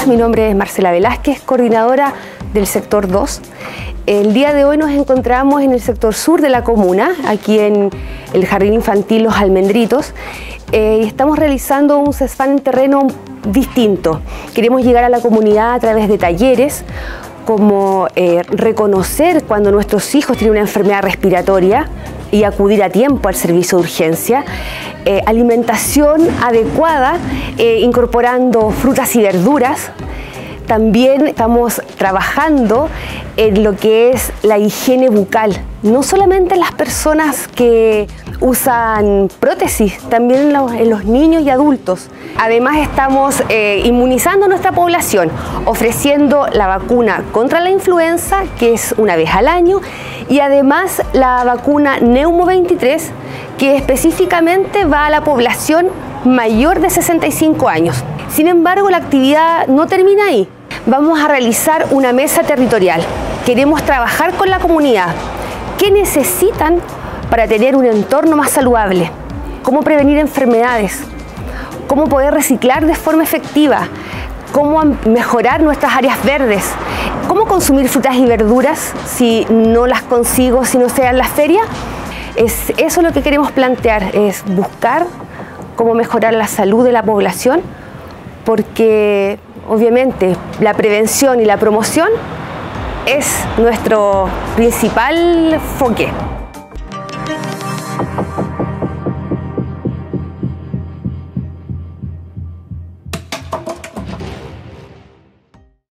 Mi nombre es Marcela Velázquez, coordinadora del sector 2. El día de hoy nos encontramos en el sector sur de la comuna, aquí en el Jardín Infantil Los Almendritos, y estamos realizando un CESFAM en terreno distinto. Queremos llegar a la comunidad a través de talleres, como reconocer cuando nuestros hijos tienen una enfermedad respiratoria y acudir a tiempo al servicio de urgencia, alimentación adecuada, incorporando frutas y verduras. También estamos trabajando en lo que es la higiene bucal, no solamente en las personas que usan prótesis, también en los niños y adultos. Además estamos inmunizando a nuestra población, ofreciendo la vacuna contra la influenza, que es una vez al año, y además la vacuna Neumo 23, que específicamente va a la población mayor de 65 años. Sin embargo, la actividad no termina ahí. Vamos a realizar una mesa territorial. Queremos trabajar con la comunidad. ¿Qué necesitan para tener un entorno más saludable? ¿Cómo prevenir enfermedades? ¿Cómo poder reciclar de forma efectiva? ¿Cómo mejorar nuestras áreas verdes? ¿Cómo consumir frutas y verduras si no las consigo, si no sea en la feria? Eso es lo que queremos plantear, es buscar cómo mejorar la salud de la población, porque obviamente la prevención y la promoción es nuestro principal enfoque.